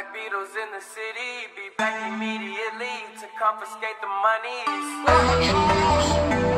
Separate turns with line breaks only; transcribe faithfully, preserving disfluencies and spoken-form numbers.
Black Beatles in the city, be back immediately to confiscate the monies.